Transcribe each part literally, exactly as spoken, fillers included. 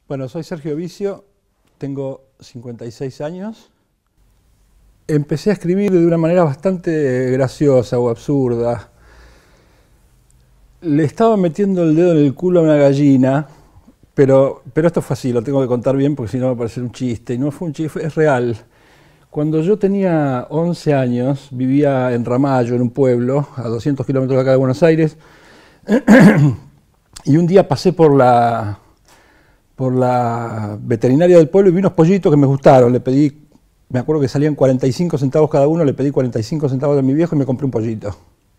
Bueno, soy Sergio Vicio, tengo cincuenta y seis años. Empecé a escribir de una manera bastante graciosa o absurda. Le estaba metiendo el dedo en el culo a una gallina, pero, pero esto fue así, lo tengo que contar bien porque si no va a parecer un chiste. Y no fue un chiste, es real. Cuando yo tenía once años, vivía en Ramallo, en un pueblo, a doscientos kilómetros de acá de Buenos Aires, y un día pasé por la, por la veterinaria del pueblo y vi unos pollitos que me gustaron. Le pedí, me acuerdo que salían cuarenta y cinco centavos cada uno, le pedí cuarenta y cinco centavos a mi viejo y me compré un pollito.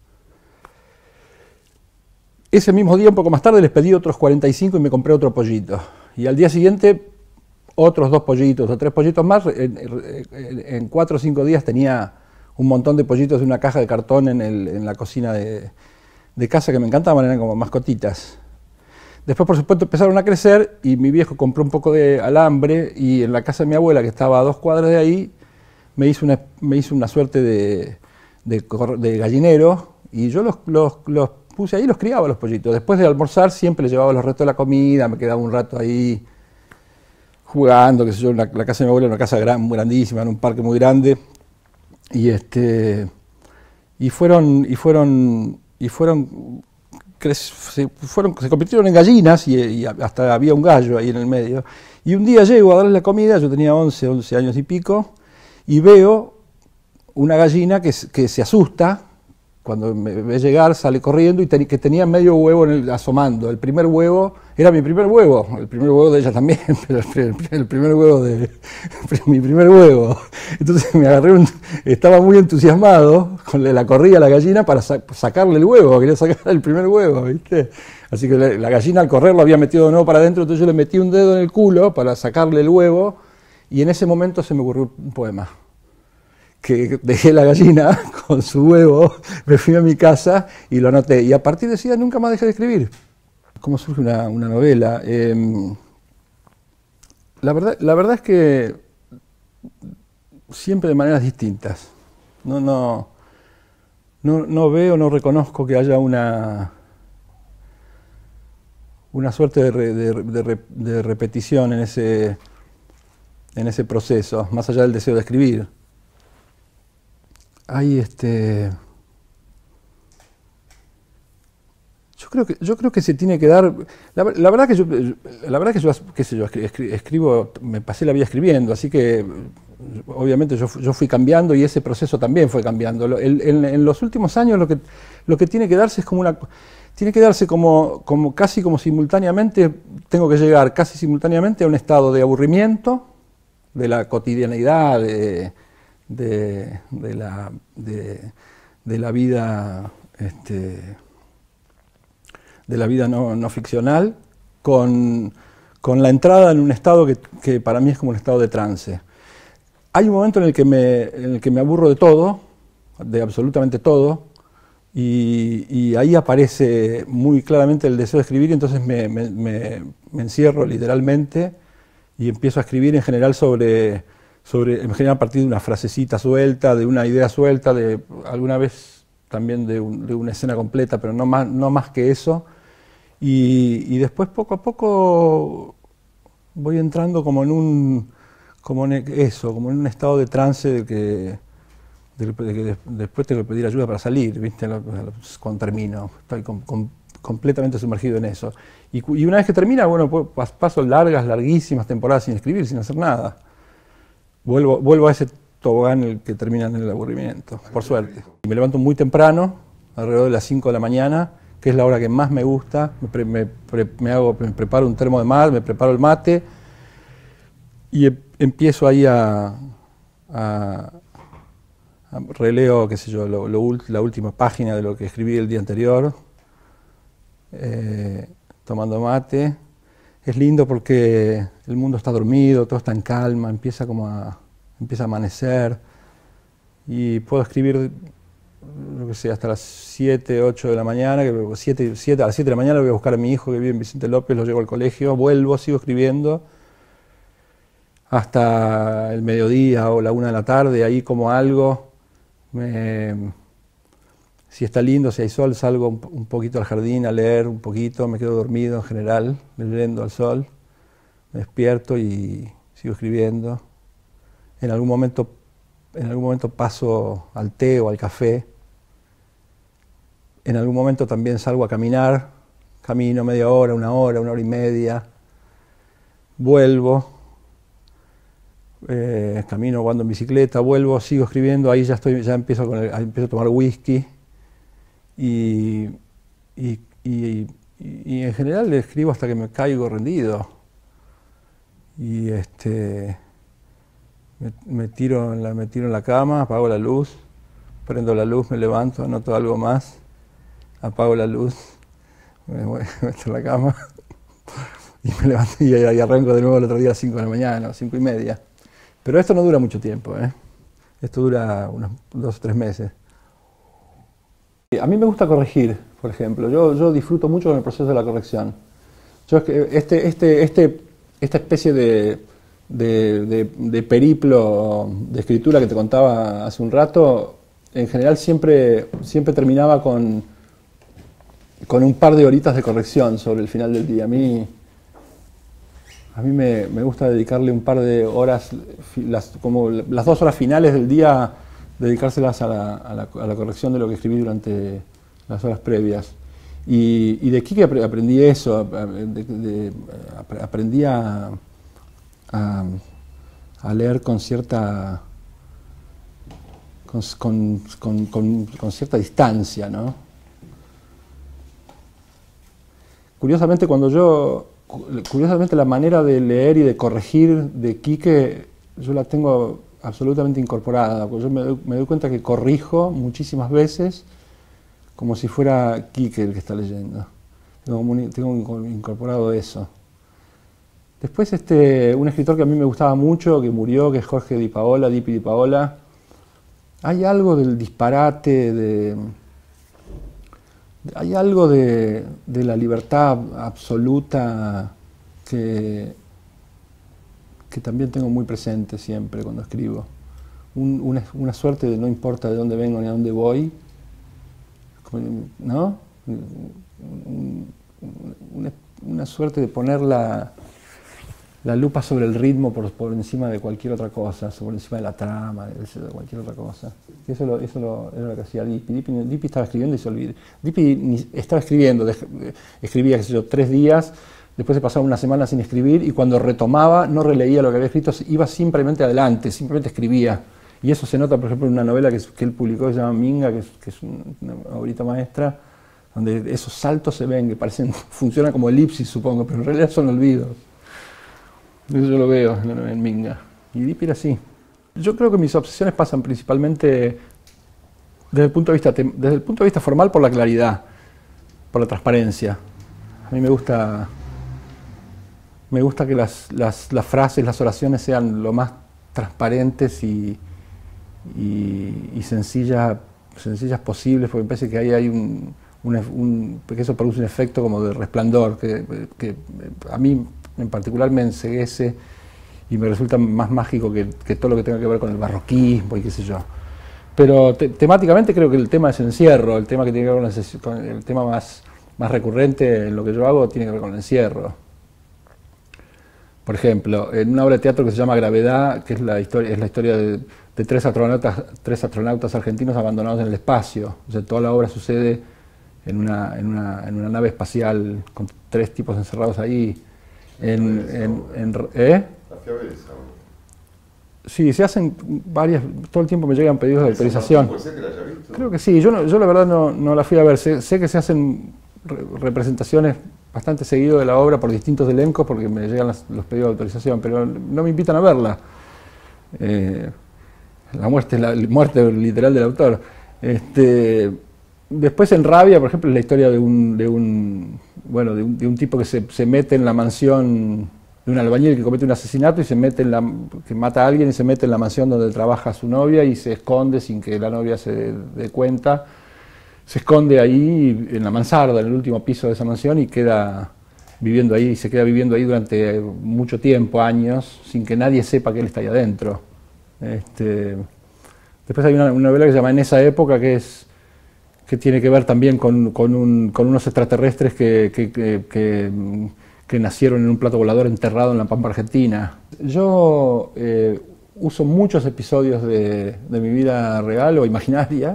Ese mismo día, un poco más tarde, les pedí otros cuarenta y cinco y me compré otro pollito. Y al día siguiente, otros dos pollitos o tres pollitos más. En, en, en cuatro o cinco días tenía un montón de pollitos de una caja de cartón en, el, en la cocina de, de casa que me encantaban, eran como mascotitas. Después, por supuesto, empezaron a crecer y mi viejo compró un poco de alambre y en la casa de mi abuela, que estaba a dos cuadras de ahí, me hizo una, me hizo una suerte de, de, de gallinero y yo los, los, los puse ahí y los criaba los pollitos. Después de almorzar siempre les llevaba los restos de la comida, me quedaba un rato ahí jugando, qué sé yo. La, la casa de mi abuela era una casa gran, muy grandísima, en un parque muy grande. Y este y fueron y fueron y fueron se, fueron se convirtieron en gallinas y, y hasta había un gallo ahí en el medio. Y un día llego a darles la comida, yo tenía once, once años y pico, y veo una gallina que, que se asusta. Cuando me ve llegar, sale corriendo y ten, que tenía medio huevo en el, asomando. El primer huevo era mi primer huevo, el primer huevo de ella también, pero el, el primer huevo de mi primer huevo. Entonces me agarré, un, estaba muy entusiasmado con la corrida a la gallina para sa sacarle el huevo, quería sacar el primer huevo, ¿viste? Así que la, la gallina al correr lo había metido de nuevo para adentro, entonces yo le metí un dedo en el culo para sacarle el huevo y en ese momento se me ocurrió un poema. Que dejé la gallina con su huevo, me fui a mi casa y lo anoté. Y a partir de ese día nunca más dejé de escribir. ¿Cómo surge una, una novela? Eh, la, verdad, la verdad es que siempre de maneras distintas. No, no, no, no veo, no reconozco que haya una, una suerte de, re, de, de, de repetición en ese, en ese proceso, más allá del deseo de escribir. Hay este. Yo creo que yo creo que se tiene que dar. La, la verdad que yo, la verdad que yo, qué sé yo, escribo, me pasé la vida escribiendo, así que obviamente yo, yo fui cambiando y ese proceso también fue cambiando. El, en, en los últimos años lo que lo que tiene que darse es como una, tiene que darse como como casi como simultáneamente. Tengo que llegar casi simultáneamente a un estado de aburrimiento de la cotidianeidad, de De, de, la, de, de la vida este, de la vida no, no ficcional con, con la entrada en un estado que, que para mí es como un estado de trance. Hay un momento en el que me, en el que me aburro de todo, de absolutamente todo, y, y ahí aparece muy claramente el deseo de escribir y entonces me, me, me, me encierro literalmente y empiezo a escribir en general sobre Sobre, en general a partir de una frasecita suelta, de una idea suelta, de alguna vez también de, un, de una escena completa, pero no más, no más que eso. Y, y después poco a poco voy entrando como en un, como en eso, como en un estado de trance de que, de, de que después tengo que pedir ayuda para salir, ¿viste? Cuando termino, estoy con, con, completamente sumergido en eso. Y, y una vez que termina, bueno, paso largas, larguísimas temporadas sin escribir, sin hacer nada. Vuelvo, vuelvo a ese tobogán el que termina en el aburrimiento, por suerte. Me levanto muy temprano, alrededor de las cinco de la mañana, que es la hora que más me gusta. Me, pre, me, pre, me, hago, me preparo un termo de mate, me preparo el mate y em, empiezo ahí a, a, a releo, qué sé yo, lo, lo, la última página de lo que escribí el día anterior, eh, tomando mate. Es lindo porque el mundo está dormido, todo está en calma, empieza como a, empieza a amanecer y puedo escribir, lo que sé, hasta las siete, ocho de la mañana, que siete, siete, a las siete de la mañana voy a buscar a mi hijo que vive en Vicente López, lo llevo al colegio, vuelvo, sigo escribiendo hasta el mediodía o la una de la tarde, ahí como algo, me, si está lindo, si hay sol, salgo un, un poquito al jardín a leer un poquito, me quedo dormido en general, leyendo al sol. me despierto y sigo escribiendo. En algún momento, en algún momento paso al té o al café. En algún momento también salgo a caminar, camino media hora, una hora, una hora y media, vuelvo, eh, camino, ando en bicicleta, vuelvo, sigo escribiendo, ahí ya estoy, ya empiezo, con el, empiezo a tomar whisky y, y, y, y en general le escribo hasta que me caigo rendido y este, me, me, tiro en la, me tiro en la cama, apago la luz, prendo la luz, me levanto, anoto algo más, apago la luz, me meto en la cama y me levanto y, y arranco de nuevo el otro día a las cinco de la mañana, cinco y media. Pero esto no dura mucho tiempo, ¿eh? Esto dura unos dos o tres meses. A mí me gusta corregir, por ejemplo. Yo, yo disfruto mucho con el proceso de la corrección. Yo, este, este, este, esta especie de, de, de, de periplo de escritura que te contaba hace un rato, en general siempre, siempre terminaba con, con un par de horitas de corrección sobre el final del día. A mí, a mí me, me gusta dedicarle un par de horas, las, como las dos horas finales del día, dedicárselas a la, a, la, a la corrección de lo que escribí durante las horas previas. Y, y de Quique aprendí eso, de, de, aprendí a, a, a leer con cierta, con, con, con, con, con cierta distancia, ¿no? Curiosamente, cuando yo, curiosamente la manera de leer y de corregir de Quique, yo la tengo absolutamente incorporada, porque yo me doy, me doy cuenta que corrijo muchísimas veces como si fuera Quique el que está leyendo. Tengo, tengo incorporado eso. Después este, un escritor que a mí me gustaba mucho, que murió, que es Jorge Di Paola, Dipi Di Paola. Hay algo del disparate, de, hay algo de, de la libertad absoluta que, que también tengo muy presente siempre cuando escribo. Un, una, una suerte de no importa de dónde vengo ni a dónde voy, ¿no? Una, una suerte de poner la, la lupa sobre el ritmo por, por encima de cualquier otra cosa, por encima de la trama, de, de cualquier otra cosa. Eso, lo, eso lo, era lo que hacía Dipi. Dipi. Dipi estaba escribiendo y se olvidó. Dipi ni, estaba escribiendo, de, escribía, qué sé yo, tres días, después se pasaba una semana sin escribir y cuando retomaba no releía lo que había escrito, iba simplemente adelante, simplemente escribía. Y eso se nota, por ejemplo, en una novela que, que él publicó que se llama Minga, que es, que es una obra maestra, donde esos saltos se ven, que parecen, funcionan como elipsis, supongo, pero en realidad son olvidos. Eso yo lo veo en, en Minga. Y Dipi era así. Yo creo que mis obsesiones pasan principalmente desde el punto de vista, desde el punto de vista formal por la claridad, por la transparencia. A mí me gusta, me gusta que las, las, las frases, las oraciones sean lo más transparentes y y, y sencillas, sencillas posibles, porque me parece que ahí hay un, un, un que eso produce un efecto como de resplandor, que, que a mí en particular me enceguece y me resulta más mágico que, que todo lo que tenga que ver con el barroquismo y qué sé yo. Pero te, temáticamente creo que el tema es el encierro, el tema que tiene que ver con el, con el tema más, más recurrente en lo que yo hago tiene que ver con el encierro. Por ejemplo, en una obra de teatro que se llama Gravedad, que es la historia, es la historia de, de tres, astronautas, tres astronautas argentinos abandonados en el espacio. O sea, toda la obra sucede en una, en una, en una nave espacial con tres tipos encerrados ahí. En, en, en, ¿eh? Sí, se hacen varias, todo el tiempo me llegan pedidos de autorización. ¿Puede ser que la haya visto? Creo que sí, yo, no, yo la verdad no, no la fui a ver, sé, sé que se hacen re representaciones bastante seguido de la obra por distintos elencos porque me llegan las, los pedidos de autorización, pero no me invitan a verla. Eh, la muerte la muerte literal del autor. Este, después en Rabia, por ejemplo, es la historia de un, de un, bueno, de un, de un tipo que se, se mete en la mansión, de un albañil que comete un asesinato y se mete en la, que mata a alguien y se mete en la mansión donde trabaja su novia y se esconde sin que la novia se dé cuenta. Se esconde ahí en la mansarda, en el último piso de esa mansión y queda viviendo ahí, se queda viviendo ahí durante mucho tiempo, años, sin que nadie sepa que él está ahí adentro. Este, después hay una, una novela que se llama En esa época, que es que tiene que ver también con, con, un, con unos extraterrestres que, que, que, que, que nacieron en un plato volador enterrado en la pampa argentina. Yo eh, uso muchos episodios de, de mi vida real o imaginaria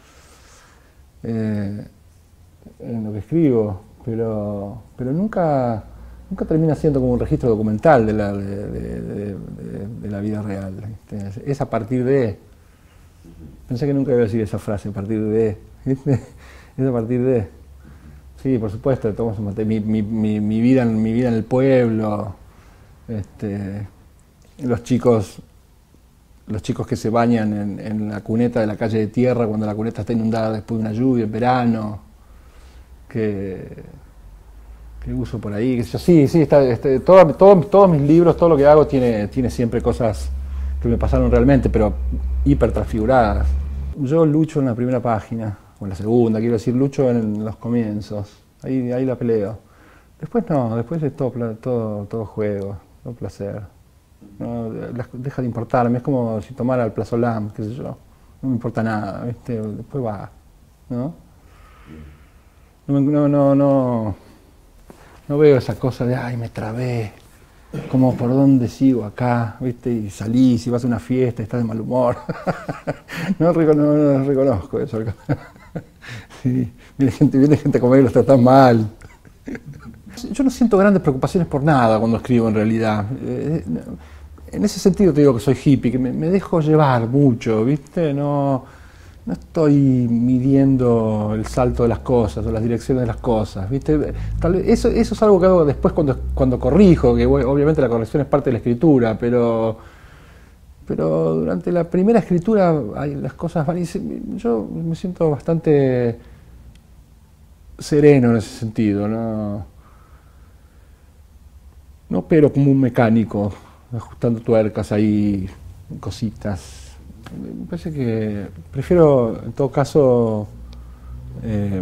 eh, en lo que escribo, pero, pero nunca, nunca termina siendo como un registro documental de la, de, de, de, de, de la vida real. ¿Viste? Es a partir de... Pensé que nunca iba a decir esa frase, a partir de... ¿Viste? Es a partir de... Sí, por supuesto, mi, mi, mi, mi, vida, mi vida en el pueblo, este, los chicos... Los chicos que se bañan en, en la cuneta de la calle de tierra cuando la cuneta está inundada después de una lluvia en verano, que, que uso por ahí, que yo, sí, sí, está, este, todo, todo, todos mis libros, todo lo que hago tiene, tiene siempre cosas que me pasaron realmente, pero hiper transfiguradas. Yo lucho en la primera página, o en la segunda, quiero decir, lucho en los comienzos, ahí, ahí la peleo. Después no, después es todo, todo, todo juego, todo placer. No, deja de importarme, es como si tomara el Plazolam, qué sé yo, no me importa nada, ¿viste? Después va, ¿no? No, no, no, no, no veo esa cosa de, ay, me trabé, como por dónde sigo acá, ¿viste? Y salís y vas a una fiesta y estás de mal humor. no, no, no reconozco eso. Sí, viene gente, viene gente a comer y los tratan mal. Yo no siento grandes preocupaciones por nada cuando escribo en realidad. En ese sentido te digo que soy hippie, que me, me dejo llevar mucho, ¿viste? No, no estoy midiendo el salto de las cosas o las direcciones de las cosas, ¿viste? Tal vez eso, eso es algo que hago después cuando, cuando corrijo, que obviamente la corrección es parte de la escritura, pero, pero durante la primera escritura hay, las cosas van y se, yo me siento bastante sereno en ese sentido, ¿no? No opero como un mecánico, ajustando tuercas ahí, cositas. Me parece que prefiero, en todo caso, eh,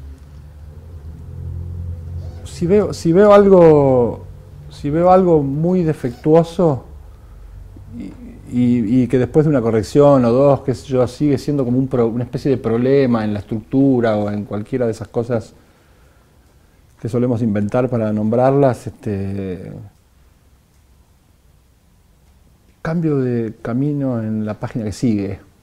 si veo, si veo algo, si veo algo muy defectuoso y, y, y que después de una corrección o dos, qué sé yo, sigue siendo como un pro, una especie de problema en la estructura o en cualquiera de esas cosas que solemos inventar para nombrarlas, este, cambio de camino en la página que sigue.